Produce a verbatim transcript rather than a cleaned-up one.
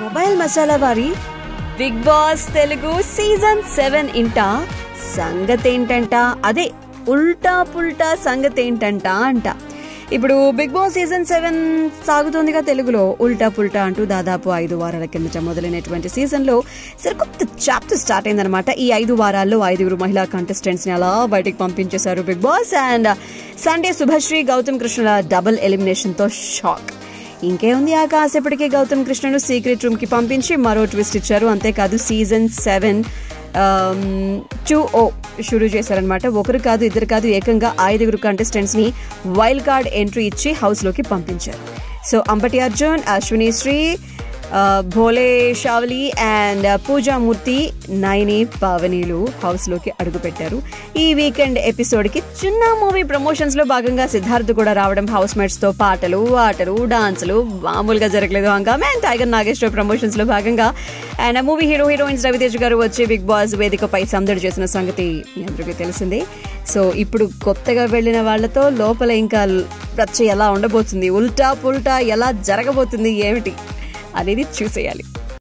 Mobile masala వారి big boss Telugu season seven ఇంట సంగతేంటంట, అదే ఉల్టా పుల్టా సంగతేంటంట అంట. ఇప్పుడు బిగ్ బాస్ సీజన్ సెవెన్ సాగుతోందిగా తెలుగులో. ఉల్టా పుల్టా అంటూ దాదాపు ఐదు వారాల కిందట మొదలైనటువంటి సీజన్ లో సరికొత్త చాప్టర్ స్టార్ట్ అయిందనమాట. ఈ ఐదు వారాల్లో ఐదుగురు మహిళా కంటెస్టెంట్స్ ని అలా బయటకు పంపించేశారు big boss. And Sunday Shubhashree, Gautam కృష్ణల డబుల్ ఎలిమినేషన్ తో షాక్. ఇంకేముంది, ఆ కాసేపటికి గౌతమ్ కృష్ణను సీక్రెట్ రూమ్ కి పంపించి మరో ట్విస్ట్ ఇచ్చారు. అంతేకాదు సీజన్ సెవెన్ టూ ఓ షురూ చేశారనమాట. ఒకరు కాదు, ఇద్దరు కాదు, ఏకంగా ఐదుగురు కంటెస్టెంట్స్ ని వైల్డ్ కార్డ్ ఎంట్రీ ఇచ్చి హౌస్ లోకి పంపించారు. సో అంబటి అర్జున్, అశ్విని శ్రీ, భోలే షావలి అండ్ పూజామూర్తి, నైని, పావనీలు హౌస్ లోకి అడుగు పెట్టారు. ఈ వీకెండ్ ఎపిసోడ్ కి చిన్న మూవీ ప్రమోషన్స్ లో భాగంగా సిద్ధార్థ్ కూడా రావడం, హౌస్ మేట్స్ తో పాటలు, ఆటలు, డాన్సులు మామూలుగా జరగలేదు. హంగామే అండ్ టైగర్ నాగేశ్వర ప్రమోషన్స్ లో భాగంగా and movie hero heroines Ravi Teja గారు వచ్చి బిగ్ బాస్ వేదికపై సందడి చేసిన సంగతి అందరికీ తెలిసిందే. సో ఇప్పుడు కొత్తగా వెళ్లిన వాళ్లతో లోపల ఇంకా రచ్చ ఎలా ఉండబోతుంది, ఉల్టా పుల్టా ఎలా జరగబోతుంది ఏమిటి అనేది చూసేయాలి.